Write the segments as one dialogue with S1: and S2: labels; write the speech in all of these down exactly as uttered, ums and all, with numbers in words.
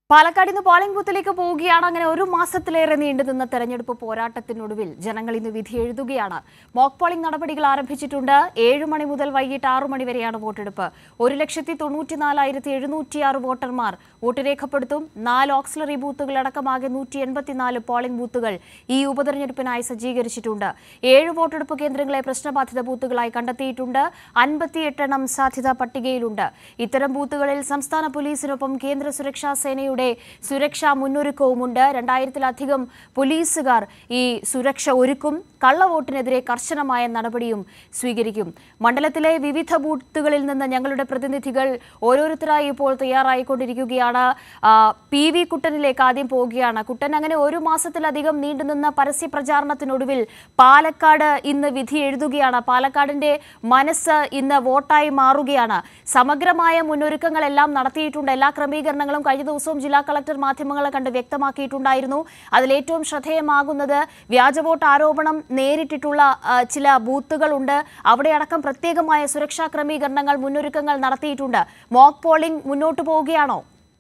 S1: പാലക്കാട് ഇന്ന് പോളിംഗ് ബൂത്തിലേക്ക് പോവുകയാണ്. അങ്ങനെ ഒരു മാസത്തിലേറെ നീണ്ടുനിന്ന തെരഞ്ഞെടുപ്പ് പോരാട്ടത്തിനൊടുവിൽ ജനങ്ങൾ ഇന്ന് വിധി എഴുതുകയാണ്. മോക്ക് പോളിംഗ് നടപടികൾ ആരംഭിച്ചിട്ടുണ്ട്. ഏഴു മണി മുതൽ വൈകിട്ട് ആറു മണി വരെയാണ് വോട്ടെടുപ്പ്. ഒരു ലക്ഷത്തി തൊണ്ണൂറ്റിനാലായിരത്തി എഴുന്നൂറ്റിയാറ് വോട്ടർമാർ വോട്ട് രേഖപ്പെടുത്തും. നാല് ഓക്സിലറി ബൂത്തുകളടക്കമാകെ നൂറ്റി എൺപത്തിനാല് പോളിംഗ് ബൂത്തുകൾ ഈ ഉപതെരഞ്ഞെടുപ്പിനായി സജ്ജീകരിച്ചിട്ടുണ്ട്. ഏഴ് വോട്ടെടുപ്പ് കേന്ദ്രങ്ങളെ പ്രശ്നബാധിത ബൂത്തുകളായി കണ്ടെത്തിയിട്ടുണ്ട്. അൻപത്തിയെട്ടെണ്ണം സാധ്യതാ പട്ടികയിലുണ്ട്. ഇത്തരം ബൂത്തുകളിൽ സംസ്ഥാന പോലീസിനൊപ്പം കേന്ദ്ര സുരക്ഷാ സേനയുടെ സുരക്ഷാ മുന്നൊരുക്കവുമുണ്ട്. രണ്ടായിരത്തിലധികം പോലീസുകാർ ഈ സുരക്ഷ ഒരുക്കും. കള്ളവോട്ടിനെതിരെ കർശനമായ നടപടിയും സ്വീകരിക്കും. മണ്ഡലത്തിലെ വിവിധ ബൂത്തുകളിൽ നിന്ന് ഞങ്ങളുടെ പ്രതിനിധികൾ ഓരോരുത്തരായി ഇപ്പോൾ തയ്യാറായിക്കൊണ്ടിരിക്കുകയാണ്. പി വി കുട്ടനിലേക്ക് ആദ്യം പോവുകയാണ്. കുട്ടൻ, അങ്ങനെ ഒരു മാസത്തിലധികം നീണ്ടുനിന്ന പരസ്യ പ്രചാരണത്തിനൊടുവിൽ പാലക്കാട് ഇന്ന് വിധി എഴുതുകയാണ്. പാലക്കാടിന്റെ മനസ്സ് ഇന്ന് വോട്ടായി മാറുകയാണ്. സമഗ്രമായ മുന്നൊരുക്കങ്ങളെല്ലാം നടത്തിയിട്ടുണ്ട്. എല്ലാ ക്രമീകരണങ്ങളും കഴിഞ്ഞ ദിവസവും ജില്ലാ കളക്ടർ മാധ്യമങ്ങളെ കണ്ട് വ്യക്തമാക്കിയിട്ടുണ്ടായിരുന്നു. അതിലേറ്റവും ശ്രദ്ധേയമാകുന്നത് വ്യാജ വോട്ട് ആരോപണം നേരിട്ടിട്ടുള്ള ചില ബൂത്തുകളുണ്ട്. അവിടെയടക്കം പ്രത്യേകമായ സുരക്ഷാ ക്രമീകരണങ്ങൾ, മുന്നൊരുക്കങ്ങൾ നടത്തിയിട്ടുണ്ട്. മോക്ക് പോളിംഗ് മുന്നോട്ട് പോവുകയാണോ?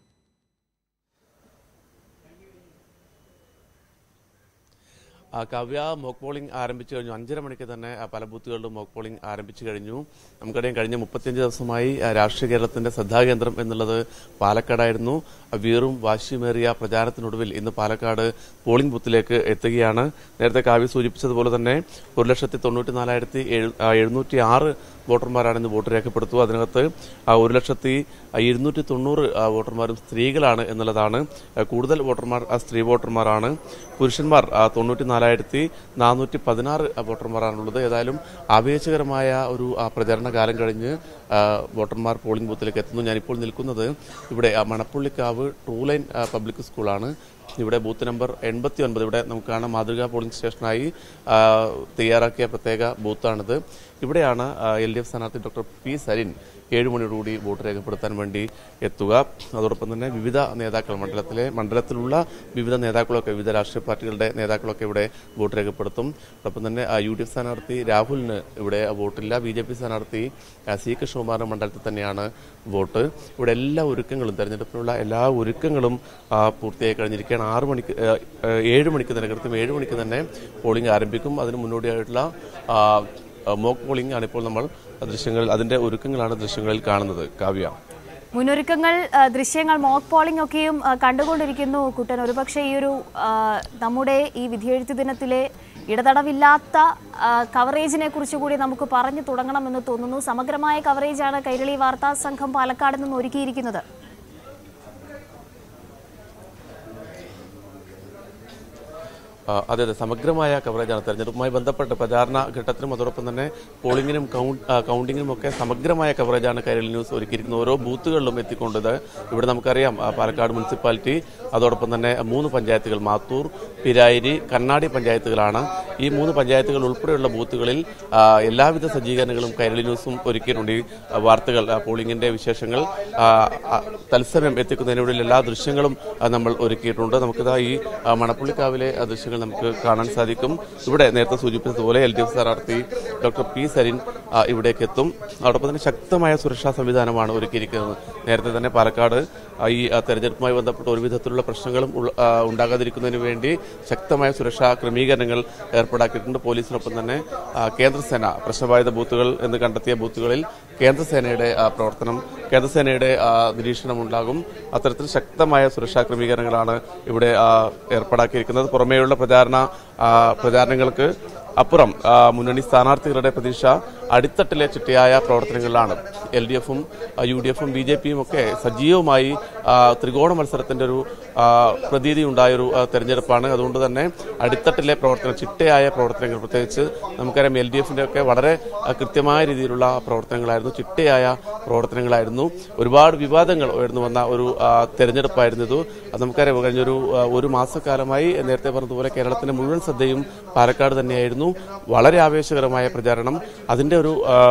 S2: കാവ്യ, മോക്ക് പോളിംഗ് ആരംഭിച്ചു കഴിഞ്ഞു. അഞ്ചര മണിക്ക് തന്നെ പല ബൂത്തുകളിലും മോക്ക് പോളിംഗ് ആരംഭിച്ചു കഴിഞ്ഞു. നമുക്കറിയാം, കഴിഞ്ഞ മുപ്പത്തിയഞ്ച് ദിവസമായി രാഷ്ട്രീയ കേരളത്തിന്റെ ശ്രദ്ധാകേന്ദ്രം എന്നുള്ളത് പാലക്കാടായിരുന്നു. വീറും വാശിയുമേറിയ പ്രചാരണത്തിനൊടുവിൽ ഇന്ന് പാലക്കാട് പോളിംഗ് ബൂത്തിലേക്ക് എത്തുകയാണ്. നേരത്തെ കാവ്യ സൂചിപ്പിച്ചതുപോലെ തന്നെ ഒരു ലക്ഷത്തി തൊണ്ണൂറ്റി നാലായിരത്തി എഴുന്നൂറ്റി ആറ് വോട്ടർമാരാണ് ഇന്ന് വോട്ട് രേഖപ്പെടുത്തുക. അതിനകത്ത് ഒരു ലക്ഷത്തി ഇരുന്നൂറ്റി തൊണ്ണൂറ് വോട്ടർമാരും സ്ത്രീകളാണ് എന്നുള്ളതാണ്. കൂടുതൽ വോട്ടർമാർ സ്ത്രീ വോട്ടർമാരാണ്. പുരുഷന്മാർ തൊണ്ണൂറ്റി നാലായിരത്തി നാനൂറ്റി പതിനാറ് വോട്ടർമാരാണുള്ളത്. ഏതായാലും ആവേശകരമായ ഒരു പ്രചരണ കാലം കഴിഞ്ഞ് വോട്ടർമാർ പോളിംഗ് ബൂത്തിലേക്ക് എത്തുന്നു. ഞാനിപ്പോൾ നിൽക്കുന്നത് ഇവിടെ മണപ്പുള്ളിക്കാവ് ട്രൂ ലൈൻ പബ്ലിക് സ്കൂളാണ്. ഇവിടെ ബൂത്ത് നമ്പർ എൺപത്തി ഒൻപത് ഇവിടെ നമുക്ക് കാണാം. മാതൃകാ പോളിംഗ് സ്റ്റേഷനായി തയ്യാറാക്കിയ പ്രത്യേക ബൂത്താണിത്. ഇവിടെയാണ് എൽ ഡി എഫ് സ്ഥാനാർത്ഥി ഡോക്ടർ പി സരിൻ ഏഴു മണിയോടുകൂടി വോട്ട് രേഖപ്പെടുത്താൻ വേണ്ടി എത്തുക. അതോടൊപ്പം തന്നെ വിവിധ നേതാക്കൾ, മണ്ഡലത്തിലെ മണ്ഡലത്തിലുള്ള വിവിധ നേതാക്കളൊക്കെ, വിവിധ രാഷ്ട്രീയ പാർട്ടികളുടെ നേതാക്കളൊക്കെ ഇവിടെ വോട്ട് രേഖപ്പെടുത്തും. അതോടൊപ്പം തന്നെ യു ഡി എഫ് സ്ഥാനാർത്ഥി രാഹുലിന് ഇവിടെ വോട്ടില്ല. ബി ജെ പി സ്ഥാനാർത്ഥി സി കൃഷ്ണകുമാറിന്റെ മണ്ഡലത്തിൽ തന്നെയാണ് വോട്ട്. ഇവിടെ എല്ലാ ഒരുക്കങ്ങളും, തെരഞ്ഞെടുപ്പിനുള്ള എല്ലാ ഒരുക്കങ്ങളും പൂർത്തിയായി കഴിഞ്ഞിരിക്കുകയാണ്. ആറ് മണിക്ക് ഏഴ് മണിക്ക് തന്നെ, കൃത്യം ഏഴ് മണിക്ക് തന്നെ പോളിംഗ് ആരംഭിക്കും. അതിന് മുന്നോടിയായിട്ടുള്ള മോക്ക് പോളിംഗ് ആണ് ഇപ്പോൾ നമ്മൾ ദൃശ്യങ്ങളിൽ, അതിന്റെ ഒരുക്കങ്ങളാണ് ദൃശ്യങ്ങളിൽ കാണുന്നത്. കാവ്യ,
S1: മുന്നൊരുക്കങ്ങൾ, ദൃശ്യങ്ങൾ, മോക്ക് പോളിംഗ് ഒക്കെയും കണ്ടുകൊണ്ടിരിക്കുന്നു. കുട്ടൻ, ഒരുപക്ഷെ ഈ ഒരു നമ്മുടെ ഈ വിധിയെഴുത്ത് ദിനത്തിലെ ഇടതടവില്ലാത്ത കവറേജിനെ കുറിച്ച് കൂടി നമുക്ക് പറഞ്ഞു തുടങ്ങണമെന്ന് തോന്നുന്നു. സമഗ്രമായ കവറേജാണ് കൈരളി വാർത്താ സംഘം പാലക്കാട് നിന്ന് ഒരുക്കിയിരിക്കുന്നത്.
S2: അതെ അതെ സമഗ്രമായ കവറേജാണ്. തെരഞ്ഞെടുപ്പുമായി ബന്ധപ്പെട്ട് പ്രചാരണ ഘട്ടത്തിനും അതോടൊപ്പം തന്നെ പോളിംഗിനും കൗണ്ടിങ്ങിനും ഒക്കെ സമഗ്രമായ കവറേജാണ് കൈരളി ന്യൂസ് ഒരുക്കിയിരിക്കുന്നത്. ഓരോ ബൂത്തുകളിലും എത്തിക്കൊണ്ടത്. ഇവിടെ നമുക്കറിയാം, പാലക്കാട് മുനിസിപ്പാലിറ്റി, അതോടൊപ്പം തന്നെ മൂന്ന് പഞ്ചായത്തുകൾ, മാത്തൂർ, പിരായിരി, കണ്ണാടി പഞ്ചായത്തുകളാണ്. ഈ മൂന്ന് പഞ്ചായത്തുകൾ ഉൾപ്പെടെയുള്ള ബൂത്തുകളിൽ എല്ലാവിധ സജ്ജീകരണങ്ങളും കൈരളി ന്യൂസും ഒരുക്കിയിട്ടുണ്ട്. ഈ വാർത്തകൾ, പോളിംഗിന്റെ വിശേഷങ്ങൾ തത്സമയം എത്തിക്കുന്നതിനുള്ള എല്ലാ ദൃശ്യങ്ങളും നമ്മൾ ഒരുക്കിയിട്ടുണ്ട്. നമുക്കിതാ ഈ മണപ്പുള്ളിക്കാവിലെ ദൃശ്യങ്ങൾ നമുക്ക് കാണാൻ സാധിക്കും. ഇവിടെ നേരത്തെ സൂചിപ്പിച്ചതുപോലെ എൽ ഡി എഫ് സ്ഥാനാർത്ഥി ഡോക്ടർ പി സരിൻ ഇവിടേക്ക് എത്തും. അതോടൊപ്പം തന്നെ ശക്തമായ സുരക്ഷാ സംവിധാനമാണ് ഒരുക്കിയിരിക്കുന്നത്. നേരത്തെ തന്നെ പാലക്കാട് ഈ തെരഞ്ഞെടുപ്പുമായി ബന്ധപ്പെട്ട് ഒരു വിധത്തിലുള്ള പ്രശ്നങ്ങളും ഉണ്ടാകാതിരിക്കുന്നതിന് വേണ്ടി ശക്തമായ സുരക്ഷാ ക്രമീകരണങ്ങൾ ഏർപ്പാടാക്കിയിട്ടുണ്ട്. പോലീസിനൊപ്പം തന്നെ കേന്ദ്രസേന, പ്രശ്നബാധിത ബൂത്തുകൾ എന്ന് കണ്ടെത്തിയ ബൂത്തുകളിൽ കേന്ദ്രസേനയുടെ പ്രവർത്തനം, കേന്ദ്രസേനയുടെ നിരീക്ഷണം ഉണ്ടാകും. അത്തരത്തിൽ ശക്തമായ സുരക്ഷാ ക്രമീകരണങ്ങളാണ് ഇവിടെ ഏർപ്പാടാക്കിയിരിക്കുന്നത്. പുറമേയുള്ള പ്രചാരണ പ്രചാരണങ്ങൾക്ക് അപ്പുറം മുന്നണി സ്ഥാനാർത്ഥികളുടെ പ്രതീക്ഷ അടിത്തട്ടിലെ ചിട്ടയായ പ്രവർത്തനങ്ങളിലാണ്. എൽ ഡി എഫും യു ഡി എഫും ബി ജെ പിയും ഒക്കെ സജീവമായി ത്രികോണ മത്സരത്തിന്റെ ഒരു പ്രതീതി ഉണ്ടായൊരു തെരഞ്ഞെടുപ്പാണ്. അതുകൊണ്ട് തന്നെ അടിത്തട്ടിലെ പ്രവർത്തനം, ചിട്ടയായ പ്രവർത്തനങ്ങൾ, പ്രത്യേകിച്ച് നമുക്കറിയാം എൽ ഡി എഫിന്റെ ഒക്കെ വളരെ കൃത്യമായ രീതിയിലുള്ള പ്രവർത്തനങ്ങളായിരുന്നു, ചിട്ടയായ പ്രവർത്തനങ്ങളായിരുന്നു. ഒരുപാട് വിവാദങ്ങൾ ഉയർന്നു വന്ന ഒരു തെരഞ്ഞെടുപ്പായിരുന്നു ഇത്. അത് നമുക്കറിയാം, കഴിഞ്ഞൊരു ഒരു മാസക്കാലമായി നേരത്തെ പറഞ്ഞതുപോലെ കേരളത്തിന്റെ മുഴുവൻ ശ്രദ്ധയും പാലക്കാട് തന്നെയായിരുന്നു. വളരെ ആവേശകരമായ പ്രചാരണം, അതിന്റെ ഒരു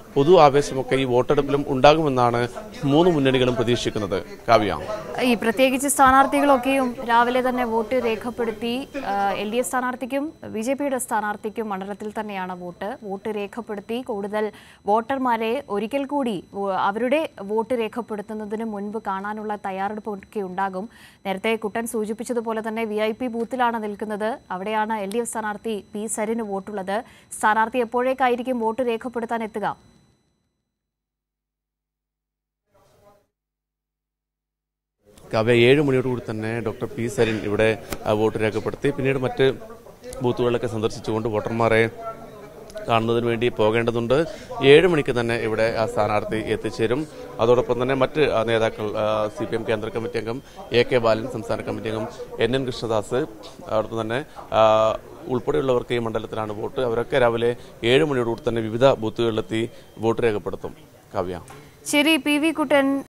S2: പൊതു ആവേശമൊക്കെ ഈ വോട്ടെടുപ്പിലും ഉണ്ടാകുമെന്നാണ് മൂന്ന് മുന്നണികളും പ്രതീക്ഷിക്കുന്നത്. കാവ്യ,
S1: ഈ പ്രത്യേകിച്ച് സ്ഥാനാർത്ഥികളൊക്കെയും രാവിലെ തന്നെ വോട്ട് രേഖപ്പെടുത്തി. എൽ ഡി എഫ് സ്ഥാനാർത്ഥിക്കും ബി ജെ പിയുടെ സ്ഥാനാർത്ഥിക്കും മണ്ഡലത്തിൽ തന്നെയാണ് വോട്ട് വോട്ട് രേഖപ്പെടുത്തി കൂടുതൽ വോട്ടർമാരെ ഒരിക്കൽ കൂടി അവരുടെ വോട്ട് രേഖപ്പെടുത്തുന്നതിന് മുൻപ് കാണാനുള്ള തയ്യാറെടുപ്പൊക്കെ ഉണ്ടാകും. നേരത്തെ കുട്ടൻ സൂചിപ്പിച്ചതുപോലെ തന്നെ വി ഐ പി ബൂത്തിലാണ് നിൽക്കുന്നത്. അവിടെയാണ് എൽ ഡി എഫ് സ്ഥാനാർത്ഥി പി സരിന് വോട്ടുള്ളത്. സ്ഥാനാർത്ഥി എപ്പോഴേക്കായിരിക്കും വോട്ട് രേഖപ്പെടുത്താൻ എത്തുക?
S2: കാവ്യ, ഏഴ് മണിയോടുകൂടി തന്നെ ഡോക്ടർ പി സരിൻ ഇവിടെ വോട്ട് രേഖപ്പെടുത്തി. പിന്നീട് മറ്റ് ബൂത്തുകളിലൊക്കെ സന്ദർശിച്ചുകൊണ്ട് വോട്ടർമാരെ കാണുന്നതിന് വേണ്ടി പോകേണ്ടതുണ്ട്. ഏഴ് മണിക്ക് തന്നെ ഇവിടെ ആ സ്ഥാനാർത്ഥി എത്തിച്ചേരും. അതോടൊപ്പം തന്നെ മറ്റ് നേതാക്കൾ, സി പി എം കേന്ദ്ര കമ്മിറ്റി അംഗം എ കെ ബാലൻ, സംസ്ഥാന കമ്മിറ്റി അംഗം എൻ എൻ കൃഷ്ണദാസ്, അതോടൊപ്പം തന്നെ ഉൾപ്പെടെയുള്ളവർക്ക് ഈ മണ്ഡലത്തിലാണ് വോട്ട്. അവരൊക്കെ രാവിലെ ഏഴ് മണിയോടുകൂടി തന്നെ വിവിധ ബൂത്തുകളിലെത്തി വോട്ട് രേഖപ്പെടുത്തും. കാവ്യ,
S1: ശരി. പി വി കുട്ടൻ